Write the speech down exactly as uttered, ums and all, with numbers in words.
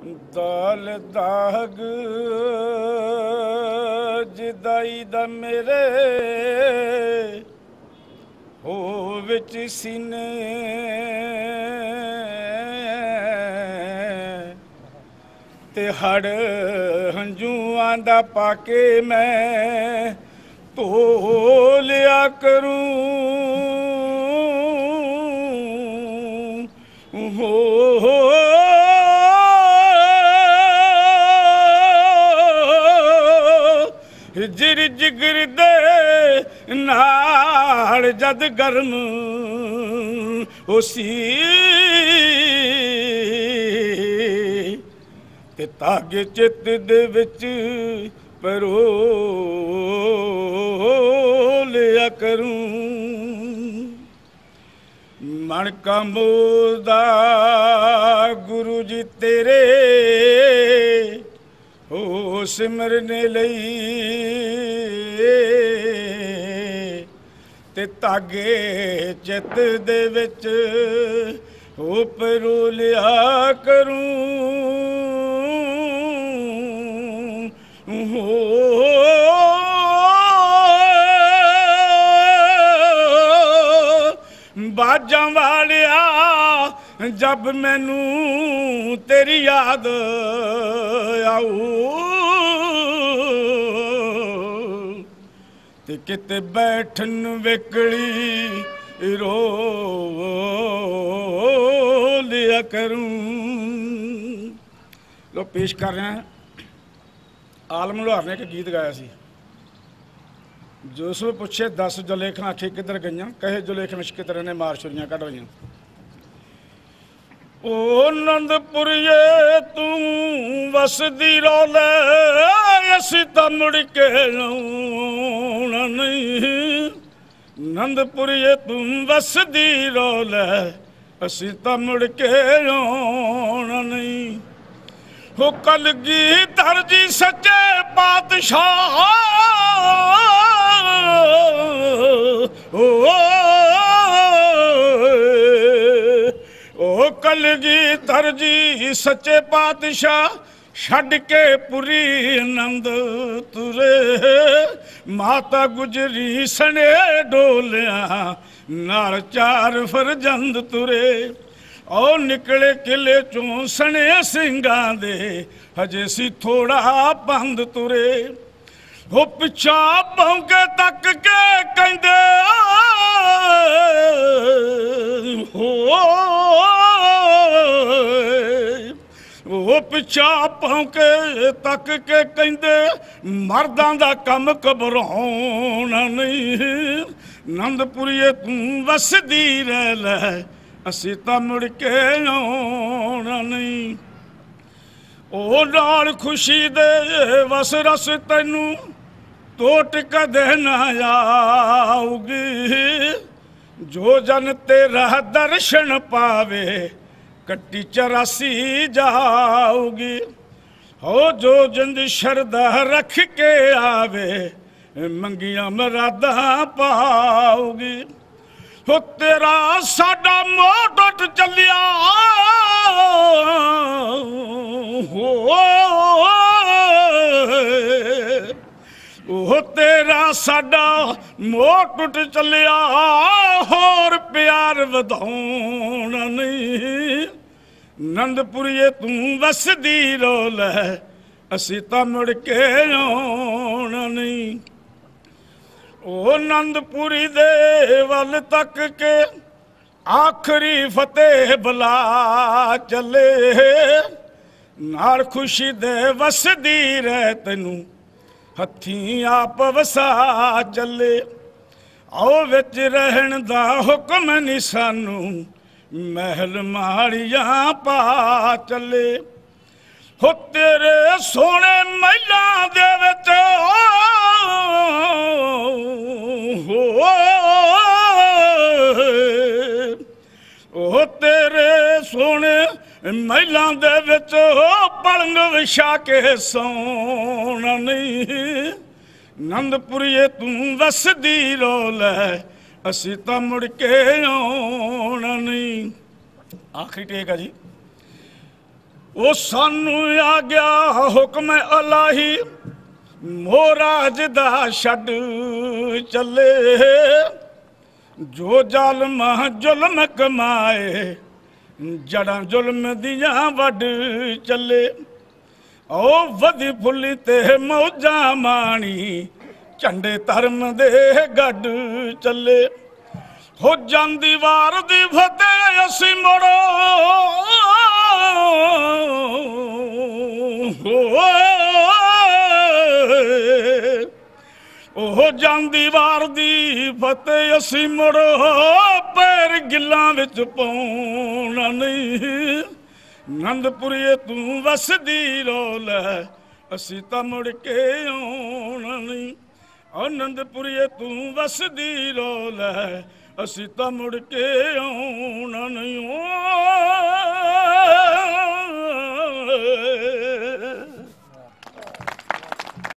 दाल दाग जिदाई दा मेरे हो विच सीने ते हड़ हंजुआं दा पाके मैं धो लिया करूं हो, हो जिर जिगर दे नाल जद गर्म उसी ते तागे चित दे विच परो लिया करूं मन का मोदा गुरु जी तेरे हो सिमरने लई ते तागे चित दे विच हो परो लिया करूं हो बाजां वालिया जब मैनू तेरी याद आऊ ते किते बैठन वेकली रो लिया करूं। लो पेश कर रहे हैं आलम लोहार ने एक गीत गाया सी जो उसमें पूछे दस जुलेखां आखी किधर गई कहे जुलेख में किधर ने मार छुरियां कढ़ रही ओ नंदपुरिए तू वसदी रौले असी तो मुड़ के आउणा नहीं नंदपुरिए तू वसदी रौले असी तो मुड़ के आउणा नहीं हो कलगीधर जी सच्चे पातशाह ओ ओ कलगीधर जी सच्चे पातशाह छड़ के पुरी आनंद तुरे माता गुजरी सने डोलिया नाल चार फरजंद तुरे ओ निकले किले चों सने सिंगां दे हजे सी थोड़ा बंद तुरे हो पिछा भौंके तक के कहंदे हो वो पिछा भौंके तक के कहंदे मर्दां दा कम घबराउणा नहीं नंदपुरिए तू वसदी रह लै असी तो मुड़ के आउणा नहीं ओ नाल खुशी दे वस रस तैनू टोट कदे ना आऊगी जो जन तेरा दर्शन पावे कट्टी चौरासी जाऊगी हो जो जिंद शरदा रख के आवे मंगिया मरादा पाऊगी हो तेरा साडा मोह टुट चलिया हो ओ तेरा साडा मोह टुट चलिया होर प्यार वधाउणा नहीं नंदपुरिए तू वसदी रोल है असी तो मुड़ के आउणा नहीं ओ नंदपुरी दे वल तक के आखरी फतेह बला चले नाल खुशी दे वसदी रह तैनू हथी आप वसा चले आओ विच रहन दा हुक्म नी सानू महल माड़ियां पा चले हो तेरे सोने महलां दे विच हो ओ तेरे सोने महलां दे विच पलंग विछा के सोना नहीं नंदपुरिए तू वसदी रोल है असी तो मुड़ के आउणा नहीं। आखिरी टेक है जी। ਉਹ ਸਾਨੂੰ ਆ ਗਿਆ ਹੁਕਮ ਅਲਾਹੀ ਮੋਰਾਜ ਦਾ ਛੱਡ ਚੱਲੇ ਜੋ ਜ਼ਾਲਮ ਜ਼ੁਲਮ ਕਮਾਏ ਜੜਾਂ ਜ਼ੁਲਮ ਦੀਆਂ ਵੱਢ ਚੱਲੇ ਉਹ ਵਧੀ ਫੁੱਲੀ ਤੇ ਮੌਜਾਂ ਮਾਣੀ ਝੰਡੇ ਧਰਮ ਦੇ ਗੱਡ ਚੱਲੇ ਹੋ ਜਾਂਦੀ ਵਾਰ ਦੀ ਫਤਿਹ ਅਸੀਂ ਮੁੜੋ ਉਹ ਜਾਂਦੀ ਵਾਰ ਦੀ ਫਤਿਹ ਅਸੀਂ ਮੁੜੋ ਪੈਰ ਗਿੱਲਾਂ ਵਿੱਚ ਪਾਉਣਾ ਨਹੀਂ ਨੰਦਪੁਰੀਏ ਤੂੰ ਵਸਦੀ ਰੋਲ ਅਸੀਂ ਤਾਂ ਮੁੜ ਕੇ ਆਉਣਾ ਨਹੀਂ ਆਨੰਦਪੁਰੀਏ ਤੂੰ ਵਸਦੀ ਰੋਲ ਅਸੀਂ ਤਾਂ ਮੁੜ ਕੇ ਆਉਣਾ ਨਹੀਂ